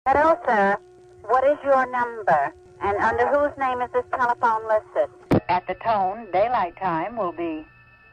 Hello, sir. What is your number? And under whose name is this telephone listed? At the tone, daylight time will be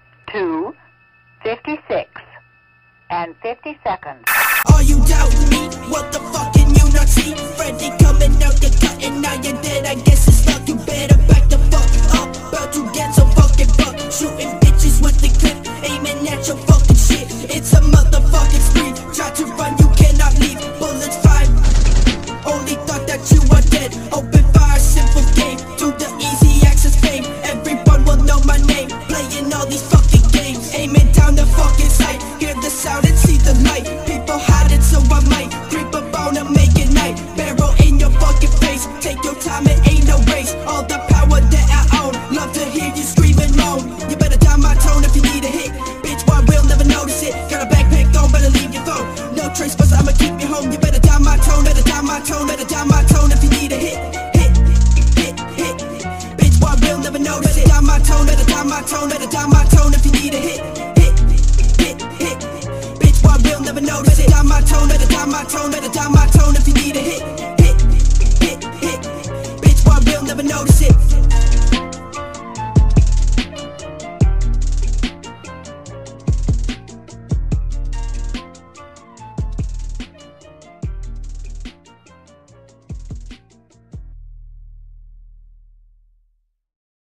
2:56 and 50 seconds. Are you doubting me? What the fuck can you not see? Freddie coming out the cut and now you're dead. I guess it's stuck. You better back the fuck up. About to get some fucking buck. Shooting bitches with the clip, aiming at your fucking shit. It's a motherfucking spree. Try to run, you cannot leave. Bullets fly. Only thought that you are dead. Open fire, simple game. Do the easy access fame. Everyone will know my name. Playing all these fucking games. Aiming down the fucking sight. Hear the sound and see the light. People hiding, so I might creep up on and make it night. Barrel in your fucking face. Take your time, it ain't no race. All the power that I own. Love to hear you scream and moan. You better down my tone if you need a hit. Bitch, why will never notice it? Got a backpack on, better leave your phone. No trace, but I'ma keep you home. You better down my tone, better down my tone, better down my tone if you need a hit. Hit, hit, hit. Bitch, why will never notice it? Down my tone, better down my tone, better down my tone if you need a hit. Hit, hit, hit. Bitch, why will never notice it? Down my tone, better down my tone, better down my tone if you need a hit.